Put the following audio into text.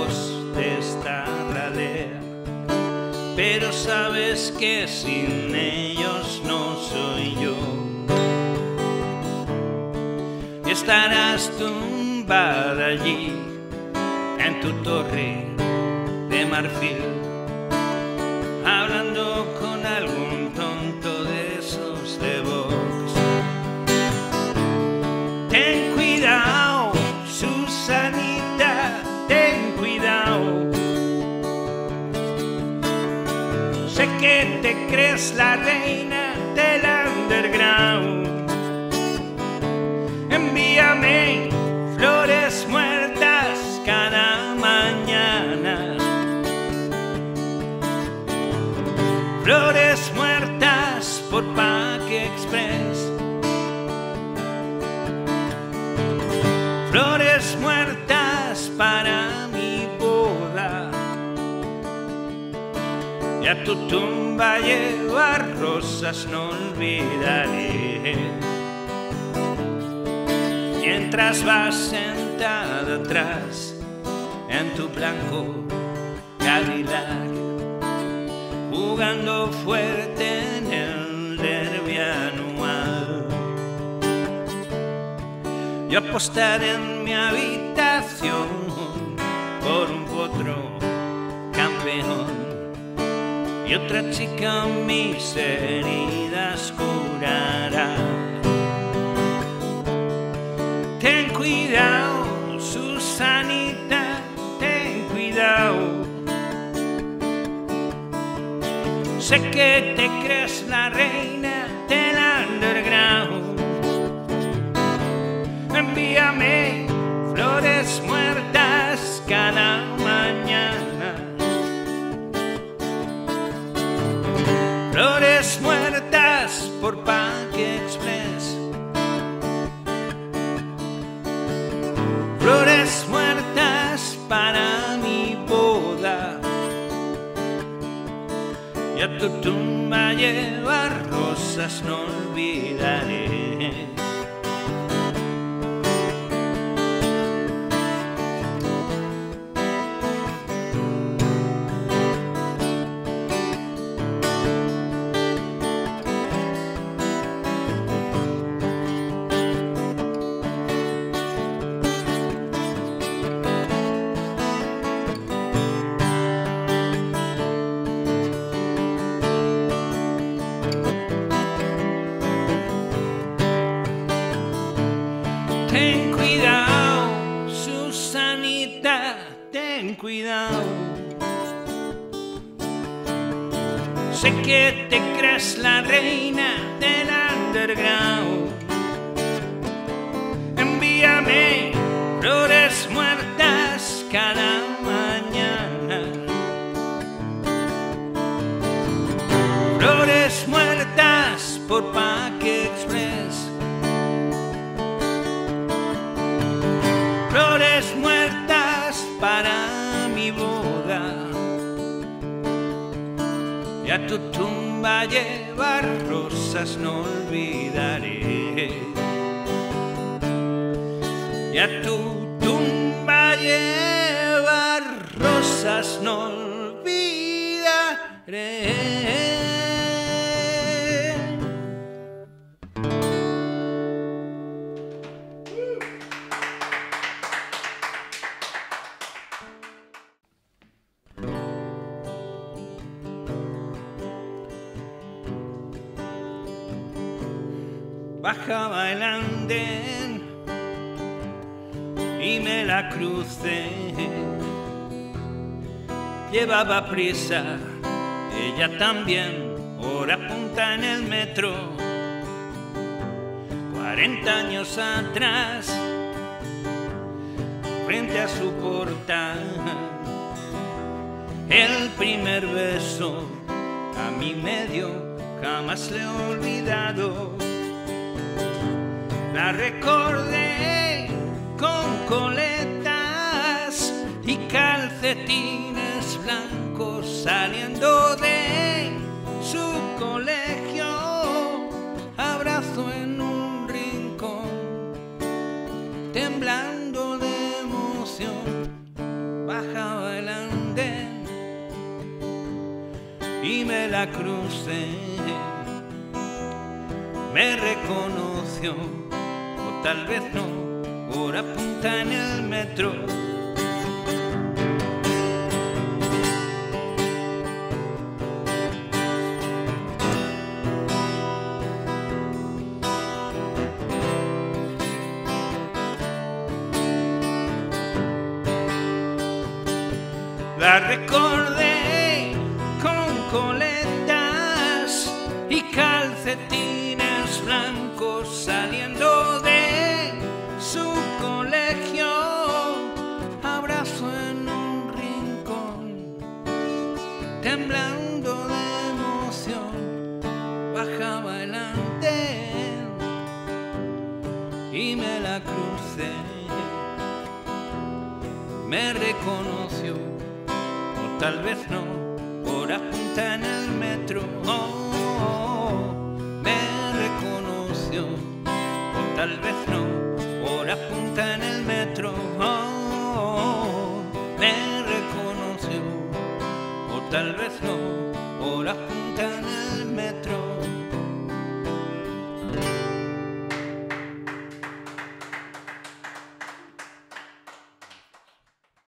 lejos de esta ralea, pero sabes que sin ellos no soy yo. Estarás tumbada allí en tu torre de marfil, hablando con algún tonto de esos de Vox. Ten cuidado, Susanita, ten cuidado. Sé que te crees la reina del underground. Envíame flores muertas cada mañana. Flores muertas por Paque Express. Flores muertas para mi boda. Y a tu tumba llevar rosas no olvidaré. Mientras vas sentada atrás en tu blanco Cadillac, jugando fuerte en el derbi anual. Yo apostaré en mi habitación por un potro campeón, y otra chica mis heridas curará. Ten cuidado, Susanita, ten cuidado. Sé que te crees la reina del underground. Envíame flores muertas cada mañana. Flores muertas por Paque Express. Flores muertas para mi boda. Y a tu tumba llevar rosas no olvidaré. Ten cuidado, Susanita, ten cuidado. Sé que te crees la reina del underground. Envíame flores muertas cada mañana. Flores muertas por Paque Express. Flores muertas para mi boda. Y a tu tumba llevar rosas no olvidaré. Y a tu tumba llevar rosas no olvidaré. Bajaba el andén y me la crucé. Llevaba prisa, ella también, hora punta en el metro. 40 años atrás, frente a su portal, el primer beso a mí me dio, jamás le he olvidado. La recordé con coletas y calcetines blancos saliendo de su colegio, abrazo en un rincón, temblando de emoción. bajaba el andén y me la crucé. Me reconoció, o tal vez no, hora punta en el metro. La recordé con coletas y calcetines blancos saliendo de su colegio, abrazo en un rincón, temblando de emoción, bajaba el andén y me la crucé. Me reconoció, o tal vez no, hora punta en el metro. Me reconoció, o tal vez no, hora punta en el metro.